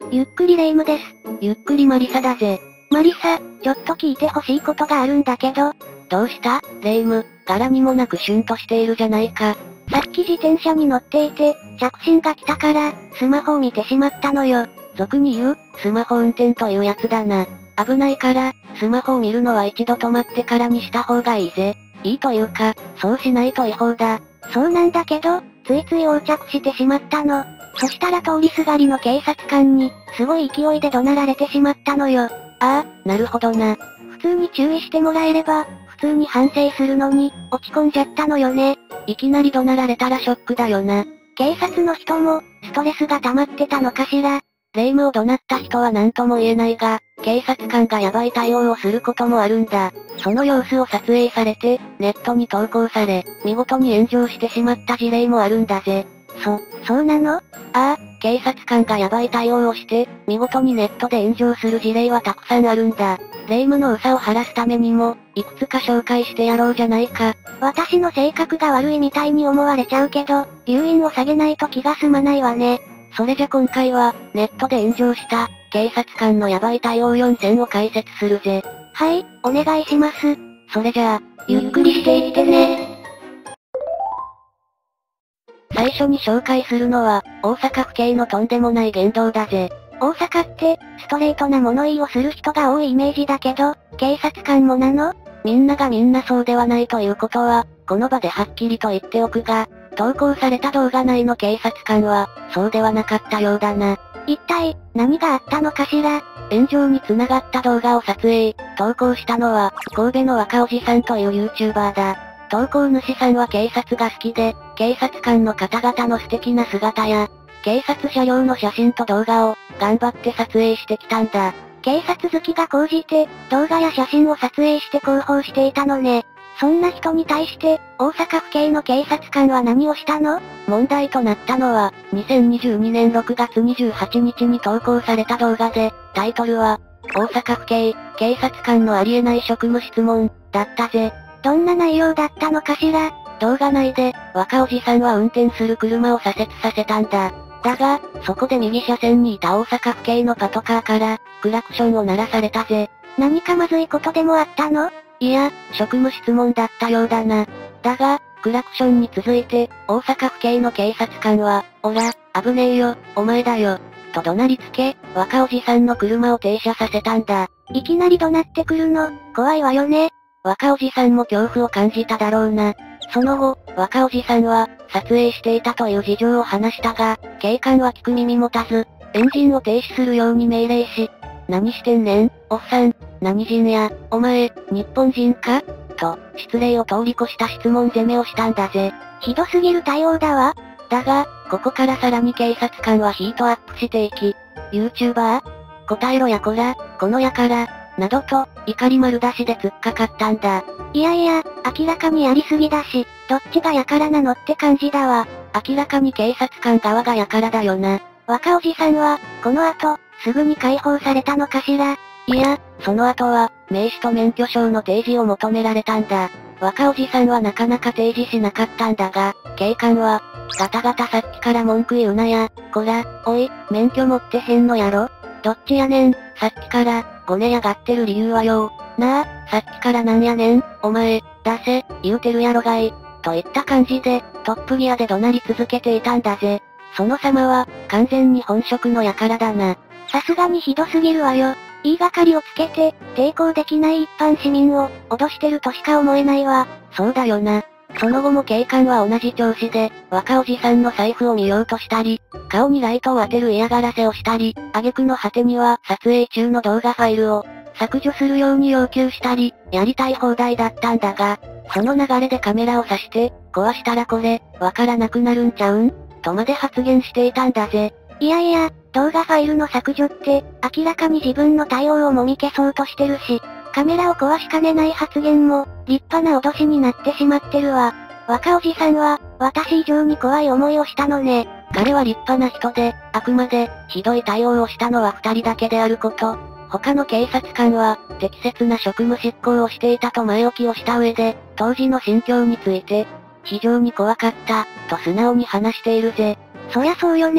ゆっくりレ夢ムです。 ゆっくりマリサだぜ。 マリサ、ちょっと聞いてほしいことがあるんだけど。 どうしたレ夢ム、柄にもなくシュンとしているじゃないか。 さっき自転車に乗っていて、着信が来たから、スマホを見てしまったのよ。 俗に言う、スマホ運転というやつだな。危ないから、スマホを見るのは一度止まってからにした方がいいぜ。いいというか、そうしないと違法だ。 そうなんだけど、ついつい横着してしまったの。そしたら通りすがりの警察官に、すごい勢いで怒鳴られてしまったのよ。ああ、なるほどな。 普通に注意してもらえれば、普通に反省するのに、落ち込んじゃったのよね。 いきなり怒鳴られたらショックだよな。 警察の人も、ストレスが溜まってたのかしら。 レ夢ムを怒鳴った人は何とも言えないが、警察官がヤバい対応をすることもあるんだ。その様子を撮影されて、ネットに投稿され、見事に炎上してしまった事例もあるんだぜ。 そうなの？ ああ、警察官がヤバい対応をして、見事にネットで炎上する事例はたくさんあるんだ。レ夢ムの憂さを晴らすためにも、いくつか紹介してやろうじゃないか。 私の性格が悪いみたいに思われちゃうけど、留飲を下げないと気が済まないわね。 それじゃ今回は、ネットで炎上した、警察官のヤバい対応4選を解説するぜ。 はい、お願いします。 それじゃあ、 ゆっくりしていってね。 最初に紹介するのは、大阪府警のとんでもない言動だぜ。 大阪って、ストレートな物言いをする人が多いイメージだけど、警察官もなの？ みんながみんなそうではないということは、この場ではっきりと言っておくが、投稿された動画内の警察官は、そうではなかったようだな。 一体、何があったのかしら？ 炎上に繋がった動画を撮影、投稿したのは、神戸の若おじさんという YouTuber だ。投稿主さんは警察が好きで、警察官の方々の素敵な姿や、警察車両の写真と動画を、頑張って撮影してきたんだ。 警察好きが高じて、動画や写真を撮影して広報していたのね。そんな人に対して、大阪府警の警察官は何をしたの？ 問題となったのは、2022年6月28日に投稿された動画で、タイトルは、大阪府警、警察官のありえない職務質問、だったぜ。 どんな内容だったのかしら？ 動画内で、若おじさんは運転する車を左折させたんだ。だが、そこで右車線にいた大阪府警のパトカーから、クラクションを鳴らされたぜ。 何かまずいことでもあったの？ いや、職務質問だったようだな。だが、クラクションに続いて、大阪府警の警察官は、おら、危ねえよ、お前だよ、と怒鳴りつけ、若おじさんの車を停車させたんだ。 いきなり怒鳴ってくるの、怖いわよね。 若おじさんも恐怖を感じただろうな。その後、若おじさんは、撮影していたという事情を話したが、警官は聞く耳持たず、エンジンを停止するように命令し、何してんねん、おっさん、何人や、お前、日本人かと、失礼を通り越した質問攻めをしたんだぜ。 ひどすぎる対応だわ。 だが、ここからさらに警察官はヒートアップしていき、YouTuber？答えろやこら、このやから、などと、怒り丸出しで突っかかったんだ。 いやいや、明らかにやりすぎだし、どっちがやからなのって感じだわ。 明らかに警察官側がやからだよな。 若おじさんは、この後、すぐに解放されたのかしら？ いや、その後は、名刺と免許証の提示を求められたんだ。若おじさんはなかなか提示しなかったんだが、警官は、ガタガタさっきから文句言うなや、こら、おい、免許持ってへんのやろ？どっちやねん、さっきから、ごねやがってる理由はよ。なあ、さっきからなんやねん、お前、出せ、言うてるやろがい。といった感じで、トップギアで怒鳴り続けていたんだぜ。その様は、完全に本職の輩だな。 さすがにひどすぎるわよ。言いがかりをつけて、抵抗できない一般市民を、脅してるとしか思えないわ。 そうだよな。その後も警官は同じ調子で、若おじさんの財布を見ようとしたり、顔にライトを当てる嫌がらせをしたり、挙句の果てには撮影中の動画ファイルを削除するように要求したり、やりたい放題だったんだが、その流れでカメラを差して、壊したらこれ、わからなくなるんちゃうんとまで発言していたんだぜ。 いやいや、動画ファイルの削除って、明らかに自分の対応をもみ消そうとしてるし、カメラを壊しかねない発言も、立派な脅しになってしまってるわ。若おじさんは、私以上に怖い思いをしたのね。 彼は立派な人で、あくまで、ひどい対応をしたのは二人だけであること。他の警察官は、適切な職務執行をしていたと前置きをした上で、当時の心境について、非常に怖かった、と素直に話しているぜ。 そりゃそうよね。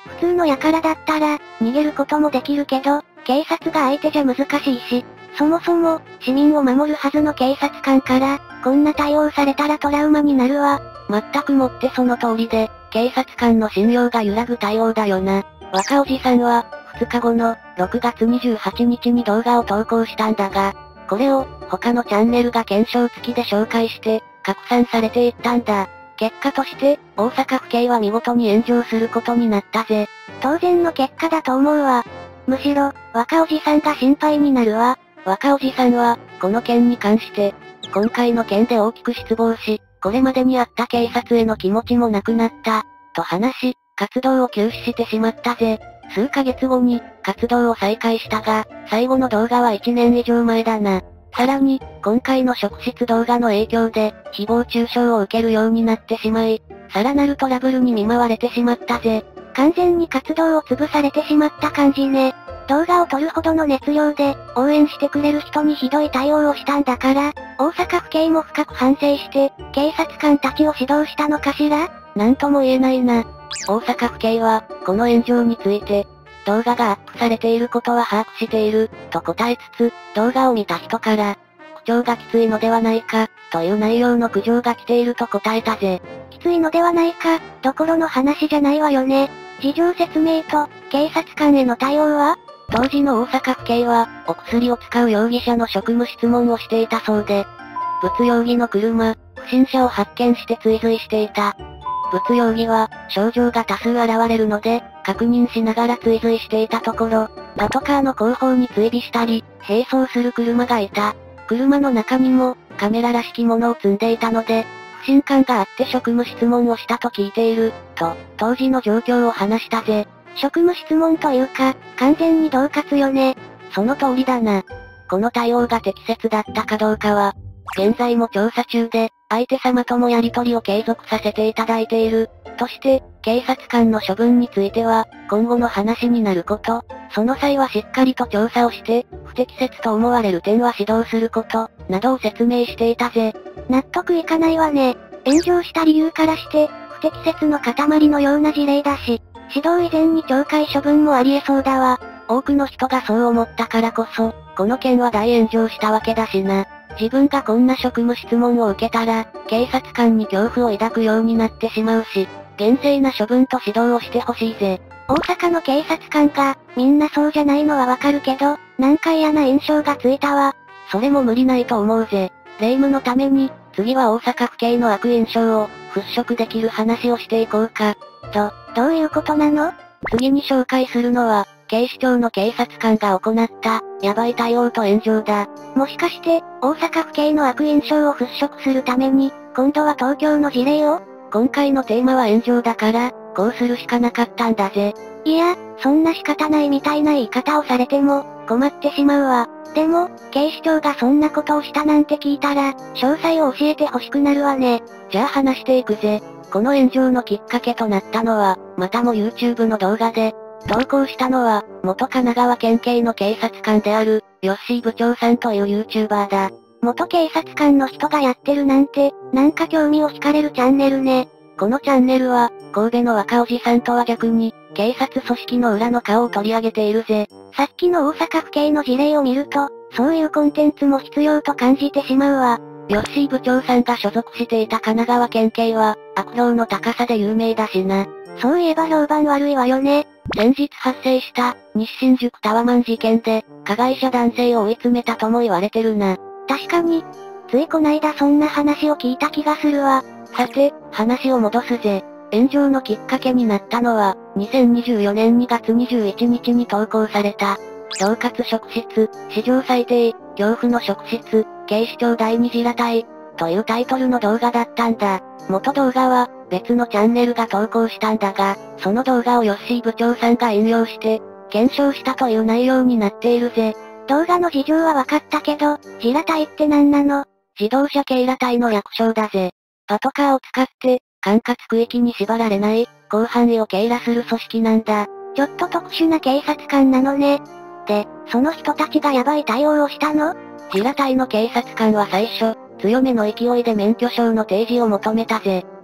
普通の輩だったら、逃げることもできるけど、警察が相手じゃ難しいし、そもそも、市民を守るはずの警察官から、こんな対応されたらトラウマになるわ。 全くもってその通りで、警察官の信用が揺らぐ対応だよな。若おじさんは、2日後の、6月28日に動画を投稿したんだが、これを、他のチャンネルが検証付きで紹介して、拡散されていったんだ。結果として、大阪府警は見事に炎上することになったぜ。 当然の結果だと思うわ。むしろ、若おじさんが心配になるわ。 若おじさんは、この件に関して、今回の件で大きく失望し、これまでにあった警察への気持ちもなくなった、と話し、活動を休止してしまったぜ。数ヶ月後に、活動を再開したが、最後の動画は1年以上前だな。さらに、今回の職質動画の影響で、誹謗中傷を受けるようになってしまい、さらなるトラブルに見舞われてしまったぜ。 完全に活動を潰されてしまった感じね。動画を撮るほどの熱量で、応援してくれる人にひどい対応をしたんだから、大阪府警も深く反省して、警察官たちを指導したのかしら？ なんとも言えないな。大阪府警は、この炎上について、動画がアップされていることは把握している、と答えつつ、動画を見た人から、口調がきついのではないか、という内容の苦情が来ていると答えたぜ。 きついのではないか、どころの話じゃないわよね。事情説明と、警察官への対応は？ 当時の大阪府警は、お薬を使う容疑者の職務質問をしていたそうで、物容疑の車、不審者を発見して追随していた。物容疑は、症状が多数現れるので、確認しながら追随していたところ、パトカーの後方に追尾したり、並走する車がいた。車の中にも、カメラらしきものを積んでいたので、不信感があって職務質問をしたと聞いている、と、当時の状況を話したぜ。 職務質問というか、完全に恫喝よね。 その通りだな。この対応が適切だったかどうかは、現在も調査中で、相手様ともやり取りを継続させていただいている。として、警察官の処分については、今後の話になること、その際はしっかりと調査をして、不適切と思われる点は指導すること、などを説明していたぜ。 納得いかないわね。炎上した理由からして、不適切の塊のような事例だし、指導以前に懲戒処分もあり得そうだわ。 多くの人がそう思ったからこそ、この件は大炎上したわけだしな。自分がこんな職務質問を受けたら、警察官に恐怖を抱くようになってしまうし、厳正な処分と指導をしてほしいぜ。 大阪の警察官が、みんなそうじゃないのはわかるけど、なんか嫌な印象がついたわ。 それも無理ないと思うぜ。霊夢のために、次は大阪府警の悪印象を、払拭できる話をしていこうか。 どういうことなの？ 次に紹介するのは、警視庁の警察官が行った、ヤバい対応と炎上だ。 もしかして、大阪府警の悪印象を払拭するために、今度は東京の事例を？ 今回のテーマは炎上だから、こうするしかなかったんだぜ。 いや、そんな仕方ないみたいな言い方をされても、困ってしまうわ。でも、警視庁がそんなことをしたなんて聞いたら、詳細を教えてほしくなるわね。 じゃあ話していくぜ。この炎上のきっかけとなったのは、またも YouTube の動画で、投稿したのは、元神奈川県警の警察官である、ヨッシー部長さんという YouTuber だ。 元警察官の人がやってるなんて、なんか興味を惹かれるチャンネルね。 このチャンネルは、神戸の若おじさんとは逆に、警察組織の裏の顔を取り上げているぜ。 さっきの大阪府警の事例を見ると、そういうコンテンツも必要と感じてしまうわ。 ヨッシー部長さんが所属していた神奈川県警は、悪評の高さで有名だしな。 そういえば評判悪いわよね。 先日発生した、西新宿タワマン事件で、加害者男性を追い詰めたとも言われてるな。 確かに、ついこないだそんな話を聞いた気がするわ。 さて、話を戻すぜ。炎上のきっかけになったのは、2024年2月21日に投稿された、恐喝職質、史上最低、恐怖の職質、警視庁第二次裸隊、というタイトルの動画だったんだ。元動画は、別のチャンネルが投稿したんだが、その動画をヨッシー部長さんが引用して、検証したという内容になっているぜ。 動画の事情は分かったけど、自裸隊って何なの？ 自動車警裸隊の略称だぜ。パトカーを使って、管轄区域に縛られない、広範囲を警裸する組織なんだ。 ちょっと特殊な警察官なのね。で、その人たちがヤバい対応をしたの？ 自裸隊の警察官は最初、強めの勢いで免許証の提示を求めたぜ。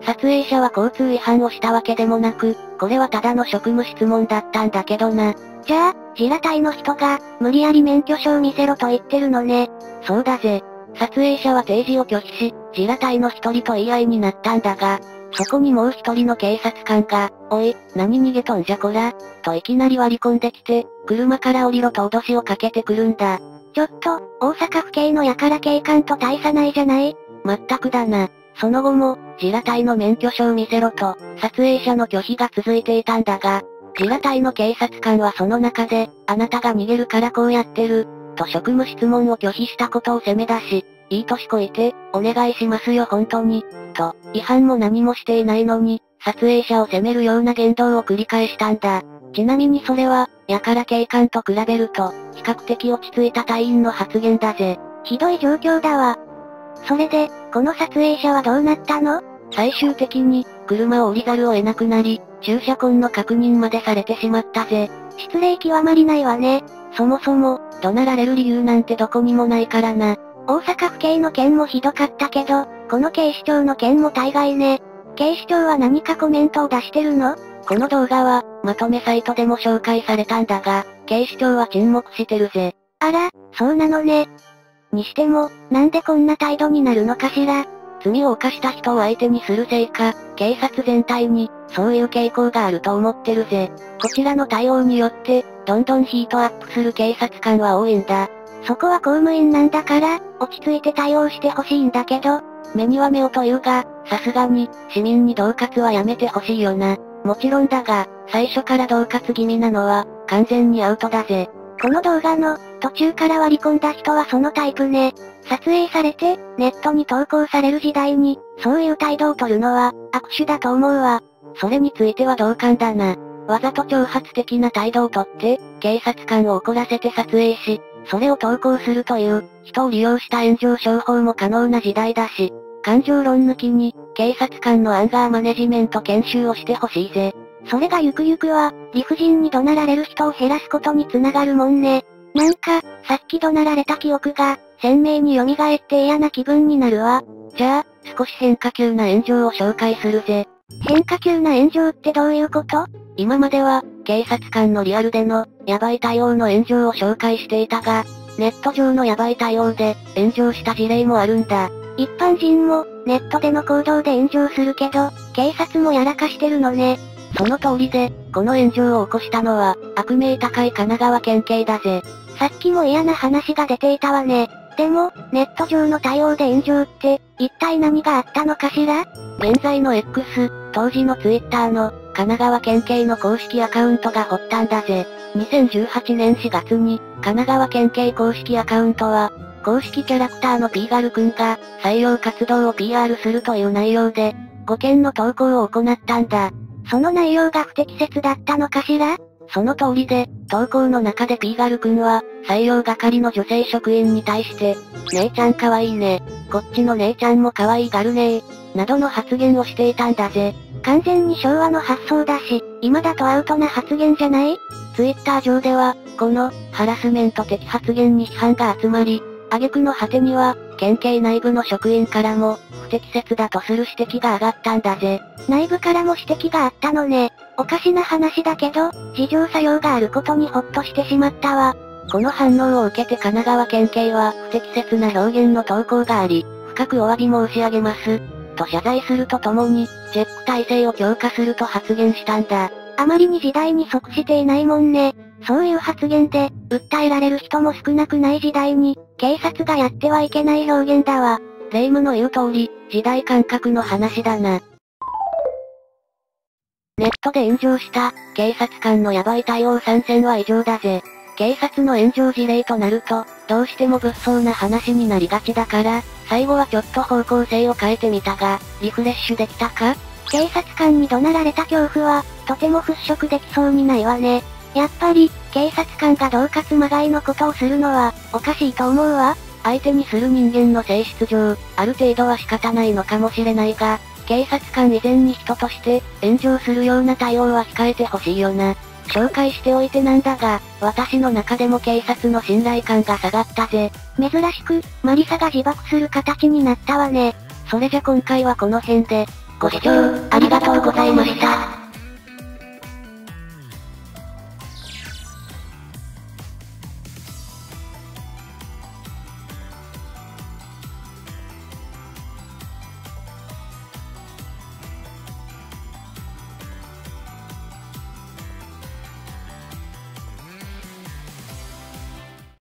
撮影者は交通違反をしたわけでもなく、これはただの職務質問だったんだけどな。 じゃあ、自衛隊の人が、無理やり免許証見せろと言ってるのね。 そうだぜ。撮影者は提示を拒否し、自衛隊の一人と言い合いになったんだが、そこにもう一人の警察官が、おい、何逃げとんじゃこら、といきなり割り込んできて、車から降りろと脅しをかけてくるんだ。 ちょっと、大阪府警の輩警官と大差ないじゃない？ まったくだな。その後も、自衛隊の免許証を見せろと、撮影者の拒否が続いていたんだが、自衛隊の警察官はその中で、あなたが逃げるからこうやってる、と職務質問を拒否したことを責め出し、いい年こいて、お願いしますよ本当に、と、違反も何もしていないのに、撮影者を責めるような言動を繰り返したんだ。ちなみにそれは、輩警官と比べると、比較的落ち着いた隊員の発言だぜ。 ひどい状況だわ。それで、この撮影者はどうなったの？ 最終的に、車を降りざるを得なくなり、駐車痕の確認までされてしまったぜ。 失礼極まりないわね。 そもそも、怒鳴られる理由なんてどこにもないからな。 大阪府警の件もひどかったけど、この警視庁の件も大概ね。警視庁は何かコメントを出してるの？ この動画は、まとめサイトでも紹介されたんだが、警視庁は沈黙してるぜ。 あら、そうなのね。にしても、なんでこんな態度になるのかしら。 罪を犯した人を相手にするせいか、警察全体に、そういう傾向があると思ってるぜ。こちらの対応によって、どんどんヒートアップする警察官は多いんだ。 そこは公務員なんだから、落ち着いて対応してほしいんだけど。 目には目をというが、さすがに、市民に恫喝はやめてほしいよな。もちろんだが、最初から恫喝気味なのは、完全にアウトだぜ。 この動画の、途中から割り込んだ人はそのタイプね。撮影されて、ネットに投稿される時代に、そういう態度を取るのは、悪手だと思うわ。 それについては同感だな。わざと挑発的な態度をとって、警察官を怒らせて撮影し、それを投稿するという、人を利用した炎上商法も可能な時代だし、感情論抜きに、警察官のアンガーマネジメント研修をしてほしいぜ。 それがゆくゆくは、理不尽に怒鳴られる人を減らすことにつながるもんね。なんか、さっき怒鳴られた記憶が、鮮明に蘇って嫌な気分になるわ。 じゃあ、少し変化球な炎上を紹介するぜ。 変化球な炎上ってどういうこと？ 今までは、警察官のリアルでの、ヤバい対応の炎上を紹介していたが、ネット上のヤバい対応で、炎上した事例もあるんだ。 一般人も、ネットでの行動で炎上するけど、警察もやらかしてるのね。 その通りで、この炎上を起こしたのは、悪名高い神奈川県警だぜ。 さっきも嫌な話が出ていたわね。でも、ネット上の対応で炎上って、一体何があったのかしら？ 現在の X、当時の Twitter の、神奈川県警の公式アカウントが発端だぜ。2018年4月に、神奈川県警公式アカウントは、公式キャラクターのピーガルくんが、採用活動を PR するという内容で、5件の投稿を行ったんだ。 その内容が不適切だったのかしら？ その通りで、投稿の中でピーガルくんは、採用係の女性職員に対して、姉ちゃん可愛いね。こっちの姉ちゃんも可愛いがるねなどの発言をしていたんだぜ。 完全に昭和の発想だし、今だとアウトな発言じゃない？ ツイッター上では、この、ハラスメント的発言に批判が集まり、挙句の果てには、県警内部の職員からも、不適切だとする指摘が上がったんだぜ。 内部からも指摘があったのね。おかしな話だけど、自浄作用があることにほっとしてしまったわ。 この反応を受けて神奈川県警は、不適切な表現の投稿があり、深くお詫び申し上げます。と謝罪するとともに、チェック体制を強化すると発言したんだ。 あまりに時代に即していないもんね。そういう発言で、訴えられる人も少なくない時代に、警察がやってはいけない表現だわ。 霊夢の言う通り、時代感覚の話だな。ネットで炎上した、警察官のヤバい対応参戦は異常だぜ。警察の炎上事例となると、どうしても物騒な話になりがちだから、最後はちょっと方向性を変えてみたが、リフレッシュできたか？ 警察官に怒鳴られた恐怖は、とても払拭できそうにないわね。やっぱり、警察官が恫喝まがいのことをするのは、おかしいと思うわ。 相手にする人間の性質上、ある程度は仕方ないのかもしれないが、警察官以前に人として、炎上するような対応は控えてほしいよな。紹介しておいてなんだが、私の中でも警察の信頼感が下がったぜ。 珍しく、マリサが自爆する形になったわね。 それじゃ今回はこの辺で、 ご視聴、ありがとうございました。